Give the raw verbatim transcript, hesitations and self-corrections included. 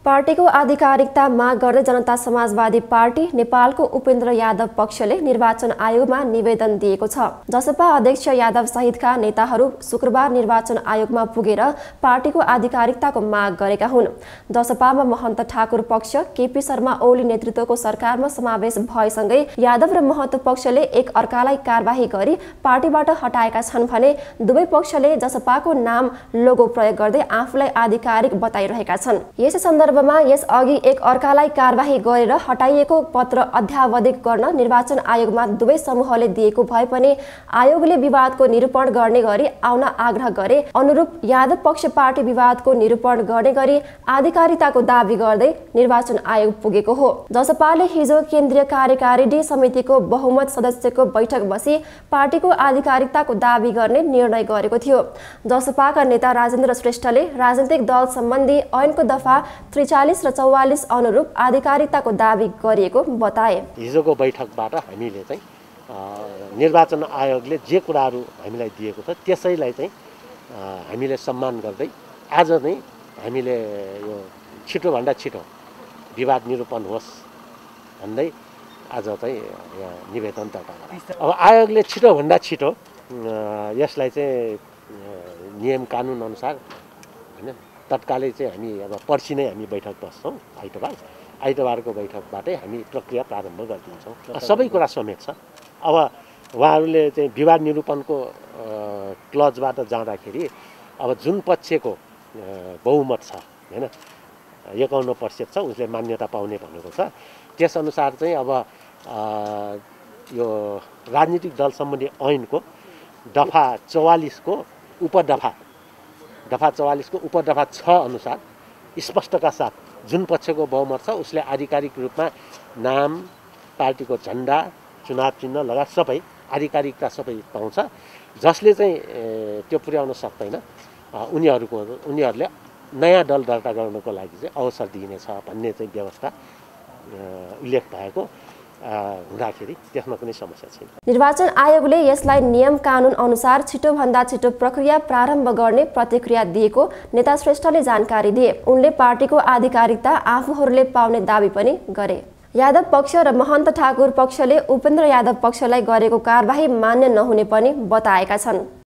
पार्टीको आधिकारिकता माग गर्दै जनता समाजवादी पार्टी नेपालको उपेन्द्र यादव पक्षले निर्वाचन आयोगमा निवेदन दिएको छ। जसपा अध्यक्ष यादव सहितका नेताहरू शुक्रबार निर्वाचन आयोगमा पुगेर पार्टीको आधिकारिकताको माग गरेका हुन्। जसपामा महन्त ठाकुर पक्ष केपी शर्मा ओली नेतृत्वको सरकारमा समावेश भएसँगै यादव र महन्त पक्षले एक अर्कालाई कारबाही गरी पार्टीबाट हटाएका छन् भने दुवै पक्षले जसपाको नाम लोगो प्रयोग गर्दै आफूलाई आधिकारिक बताइरहेका छन्। यस सन्दर्भमा यस अघि एक अर्कालाई कारबाही गरेर हटाइएको पत्र अध्यावधिक गर्न निर्वाचन आयोगमा दुवै समूहले दिएको भए पनि आयोगले विवादको निरूपण गर्ने गरी आउन आग्रह गरे अनुरूप यादव पक्ष पार्टी विवादको निरूपण गर्ने गरी आधिकारिकताको दाबी गर्दै निर्वाचन आयोग पुगेको हो। जसपाले हिजो केन्द्रीय कार्यकारिणी समितिको बहुमत सदस्यको बैठक बसी पार्टीको आधिकारिकताको दाबी गर्ने निर्णय गरेको थियो। जसपाका नेता राजेन्द्र श्रेष्ठले राजनीतिक दल सम्बन्धी ऐनको दफा त्रिचालिस र चौवालिस अनुरूप आधिकारिकताको दाबी गरिएको बताए। हिजोको बैठकबाट हामीले चाहिँ निर्वाचन आयोगले जे कुराहरू हामीलाई दिएको छ त्यसैलाई चाहिँ हामीले सम्मान गर्दै आज नै हामीले यो छिटोभन्दा छिटो विवाद निरूपण होस् भन्दै आज चाहिँ निवेदन दर्ता गरे। अब आयोगले छिटोभन्दा छिटो यसलाई चाहिँ नियम कानुन अनुसार हैन तत्कालै चाहिँ हामी अब पर्सि नै हामी बैठक बस्छौँ आइतबार आइतबारको बैठकबाटै हामी प्रक्रिया प्रारम्भ गरिदिन्छौँ। सबै कुरा समेत छ। अब उहाँहरूले चाहिँ विवाद निरूपणको क्लजबाट जाँदाखेरि अब जुन पक्षको बहुमत छ हैन एकाउन्न प्रतिशत छ उसले मान्यता पाउने भनेको छ। त्यसअनुसार चाहिँ अब यो राजनीतिक दल सम्बन्धी ऐनको दफा चौवालिसको उपदफा दफा चौवालिसको उपदफा छ अनुसार स्पष्टका साथ जुन पक्षको बहुमत छ उसले आधिकारिक रूपमा नाम पार्टीको झन्डा चुनाव चिन्ह लगायत सबै आधिकारिकता सबै पाउँछ। जसले चाहिँ त्यो पुर्याउन सक्दैन उनीहरूको उनीहरूले नयाँ दल दर्ता गर्नको लागि चाहिँ अवसर दिइनेछ भन्ने चाहिँ व्यवस्था उल्लेख भएको हुँदाखेरि त्यसमा कुनै समस्या छैन। निर्वाचन आयोगले यसलाई नियम कानुन अनुसार छिटोभन्दा छिटो प्रक्रिया प्रारम्भ गर्ने प्रतिक्रिया दिएको नेता श्रेष्ठले जानकारी दिए। उनले पार्टीको आधिकारिकता आफूहरूले पाउने दाबी पनि गरे। यादव पक्ष र महन्त ठाकुर पक्षले उपेन्द्र यादव पक्षलाई गरेको कारबाही मान्य नहुने पनि बताएका छन्।